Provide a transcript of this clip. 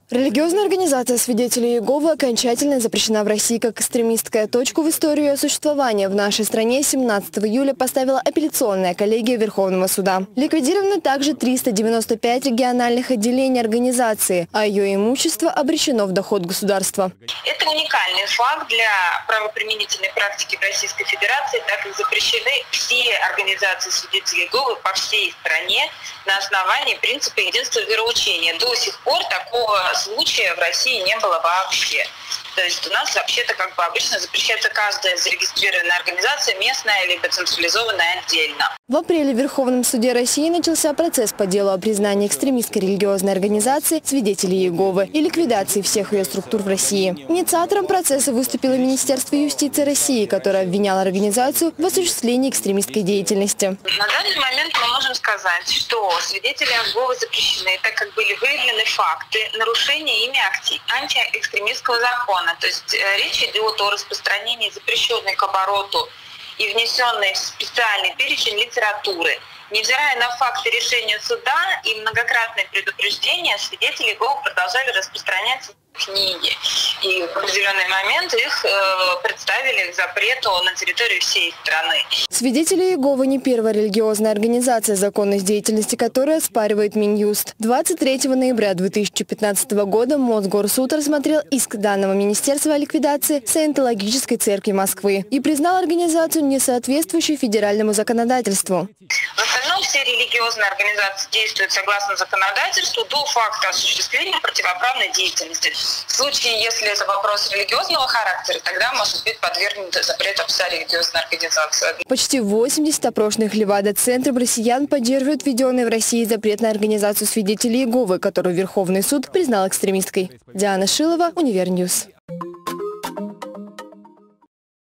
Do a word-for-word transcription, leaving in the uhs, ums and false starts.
Религиозная организация «Свидетели Иеговы» окончательно запрещена в России как экстремистская. Точку в историю ее существования в нашей стране семнадцатого июля поставила апелляционная коллегия Верховного суда. Ликвидировано также триста девяносто пять региональных отделений организации, а ее имущество обречено в доход государства. Это уникальный факт для правоприменительной практики в Российской Федерации, так как запрещены все организации «Свидетелей Иеговы» по всей стране на основании принципа единства вероучения. До сих пор такого случая в России не было вообще. То есть у нас вообще-то как бы обычно запрещается каждая зарегистрированная организация, местная либо централизованная отдельно. В апреле в Верховном суде России начался процесс по делу о признании экстремистской религиозной организации «Свидетели Иеговы» и ликвидации всех ее структур в России. Инициатором процесса выступило Министерство юстиции России, которое обвиняло организацию в осуществлении экстремистской деятельности. На данный момент мы можем сказать, что свидетели Иеговы запрещены, так как были выявлены факты нарушения ими антиэкстремистского закона. То есть речь идет о распространении запрещенной к обороту и внесенной в специальный перечень литературы. Невзирая на факты решения суда и многократные предупреждения, свидетели Иеговы продолжали распространять книги. И в определенный момент их э, представили к запрету на территории всей страны. Свидетели Иеговы не первая религиозная организация, законность деятельности которой оспаривает Минюст. двадцать третьего ноября две тысячи пятнадцатого года Мосгорсуд рассмотрел иск данного министерства о ликвидации Саентологической церкви Москвы и признал организацию несоответствующей федеральному законодательству. В остальном все религиозные организации действуют согласно законодательству до факта осуществления противоправной деятельности. В случае, если это вопрос религиозного характера, тогда может быть подвергнута запрету вся религиозная организация. Почти восемьдесят опрошенных Левада-центром россиян поддерживают введенный в России запрет на организацию «Свидетелей Иеговы», которую Верховный суд признал экстремистской. Диана Шилова, Универньюз.